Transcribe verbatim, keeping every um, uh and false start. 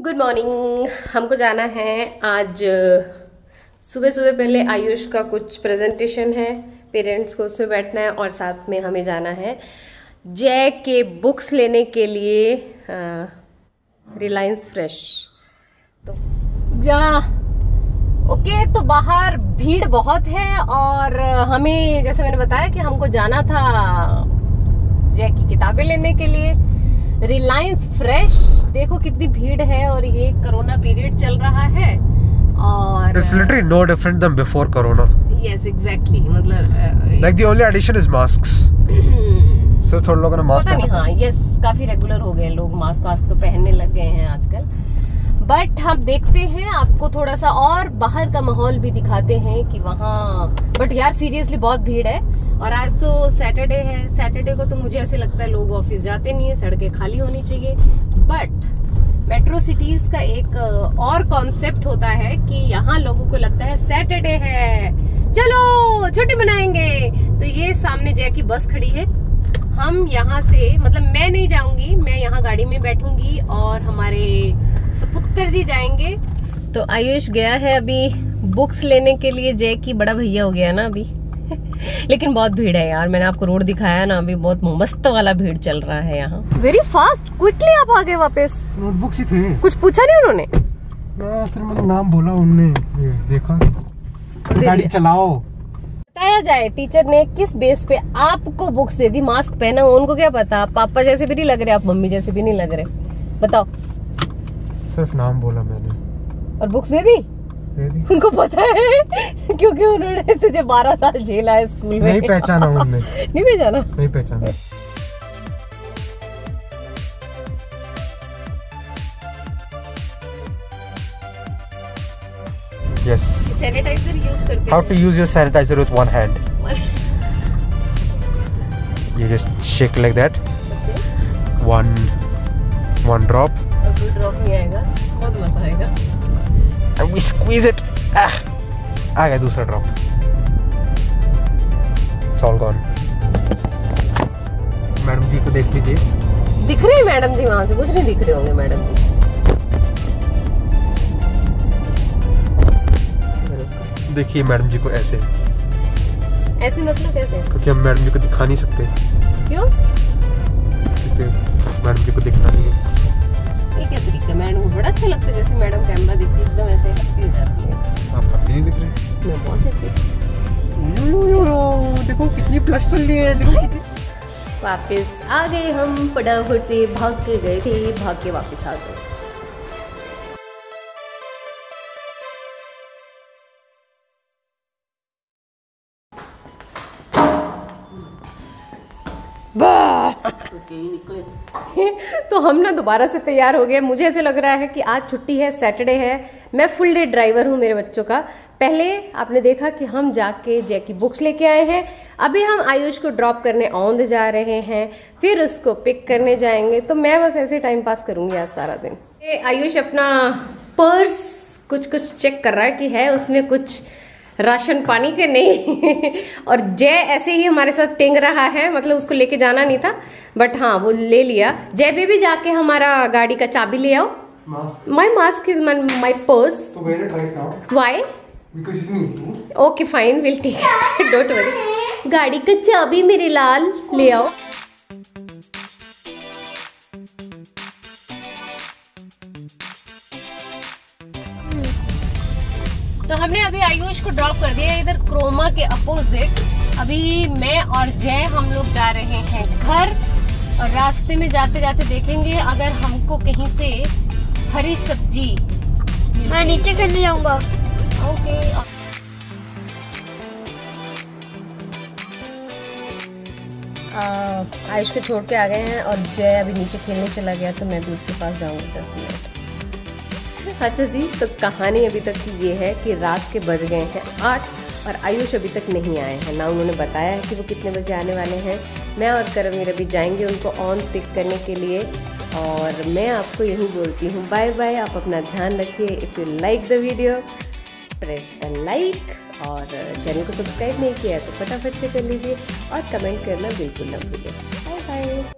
Good morning. हमको जाना है आज सुबह सुबह। पहले आयुष का कुछ प्रेजेंटेशन है, पेरेंट्स को उसमें बैठना है और साथ में हमें जाना है जय के बुक्स लेने के लिए रिलायंस फ्रेश। तो जा ओके। तो बाहर भीड़ बहुत है और हमें जैसे मैंने बताया कि हमको जाना था जय की किताबें लेने के लिए रिलायंस फ्रेश। देखो कितनी भीड़ है और ये कोरोना पीरियड चल रहा है और It's literally no different than before corona. Yes, exactly. मतलब like the only addition is masks. so थोड़े लोगों ने मास्क पता नहीं। हाँ यस, काफी रेगुलर हो गए लोग, मास्क वास्क तो पहनने लग गए हैं आजकल। बट हम देखते हैं, आपको थोड़ा सा और बाहर का माहौल भी दिखाते हैं कि वहाँ। बट यार सीरियसली बहुत भीड़ है और आज तो सैटरडे है। सैटरडे को तो मुझे ऐसे लगता है लोग ऑफिस जाते नहीं है, सड़कें खाली होनी चाहिए। बट मेट्रो सिटीज का एक और कॉन्सेप्ट होता है कि यहाँ लोगों को लगता है सैटरडे है, चलो छुट्टी मनाएंगे। तो ये सामने जय की बस खड़ी है। हम यहाँ से, मतलब मैं नहीं जाऊंगी, मैं यहाँ गाड़ी में बैठूंगी और हमारे सुपुत्र जी जाएंगे। तो आयुष गया है अभी बुक्स लेने के लिए, जय की बड़ा भैया हो गया ना अभी। लेकिन बहुत भीड़ है यार, मैंने आपको रोड दिखाया ना, अभी बहुत मस्त वाला भीड़ चल रहा है यहाँ। वेरी फास्ट, क्विकली आप आ गए वापस। नोटबुक्स ही थे, कुछ पूछा नहीं उन्होंने? मैं सिर्फ मैंने नाम बोला, उनने देखा गाड़ी चलाओ। बताया जाए टीचर ने किस बेस पे आपको बुक्स दे दी, मास्क पहना, उनको क्या पता? पापा जैसे भी नहीं लग रहे, आप मम्मी जैसे भी नहीं लग रहे, बताओ। सिर्फ नाम बोला मैंने और बुक्स दे दी? दे दी। उनको पता है क्योंकि उन्होंने तुझे बारह साल झेला है स्कूल में। नहीं पहचाना उन्होंने। नहीं पहचाना? नहीं पहचाना। Yes. सैनिटाइजर यूज करते हैं। How to use your sanitizer with one hand? You just shake like that. Okay. One, one drop. और कोई ड्रॉप नहीं आएगा, बहुत मजा आएगा। And we squeeze it. Ah, आ गया दूसरा drop. It's all gone. Madam ji को देख लीजिए। दिख रहे हैं मैडम जी वहाँ से? कुछ नहीं दिख रहे होंगे मैडम जी। देखिए मैडम जी को ऐसे ऐसे मतलब कैसे? क्योंकि हम मैडम जी को दिखा नहीं सकते। क्यों? क्योंकि मैडम जी को दिखना नहीं है। ये क्या तरीका? मैडम को बड़ा अच्छा लगता है जैसे मैडम कैमरा देखती है एकदम ऐसे हैप्पी हो जाती है। आप हैप्पी नहीं दिख रहे? मैं बहुत हैप्पी। देखो कितनी ब्लश कर ली है, देखो कितनी। वापस आ गए हम, फटाफट से भाग के गए थे, भाग के वापस आ गए। तो हम ना दोबारा से तैयार हो गए। मुझे ऐसे लग रहा है कि आज छुट्टी है, सैटरडे है। मैं फुल डे ड्राइवर हूँ मेरे बच्चों का। पहले आपने देखा कि हम जाके जय की बुक्स लेके आए हैं, अभी हम आयुष को ड्रॉप करने औंध जा रहे हैं, फिर उसको पिक करने जाएंगे। तो मैं बस ऐसे टाइम पास करूंगी आज सारा दिन। आयुष अपना पर्स कुछ कुछ चेक कर रहा है कि है उसमें कुछ राशन पानी के नहीं। और जय ऐसे ही हमारे साथ टेंग रहा है, मतलब उसको लेके जाना नहीं था बट हाँ वो ले लिया। जय बेबी जाके हमारा गाड़ी का चाबी ले आओ। My mask is my purse. Why? Okay fine, will take it, don't worry. गाड़ी का चाबी मेरे लाल ले आओ। तो हमने अभी आयुष को ड्रॉप कर दिया इधर क्रोमा के अपोजिट। अभी मैं और जय हम लोग जा रहे हैं घर और रास्ते में जाते जाते देखेंगे अगर हमको कहीं से हरी सब्जी। मैं नीचे खेलने जाऊंगा। ओके। आयुष को छोड़ के आ गए हैं और जय अभी नीचे खेलने चला गया, तो मैं दूध के पास जाऊंगी दस मिनट। अच्छा जी, तो कहानी अभी तक की ये है कि रात के बज गए हैं आठ और आयुष अभी तक नहीं आए हैं ना। उन्होंने बताया है कि वो कितने बजे आने वाले हैं। मैं और करमवीर अभी जाएंगे उनको ऑन पिक करने के लिए और मैं आपको यही बोलती हूँ बाय बाय। आप अपना ध्यान रखिए। If you like the video press the like और चैनल को सब्सक्राइब नहीं किया है तो फटाफट से कर लीजिए और कमेंट करना बिल्कुल ना भूलिए। Bye bye.